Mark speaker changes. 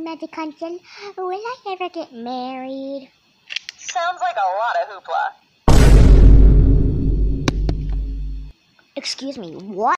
Speaker 1: Magic Country, will I ever get married?
Speaker 2: Sounds like a lot of hoopla.
Speaker 1: Excuse me, what?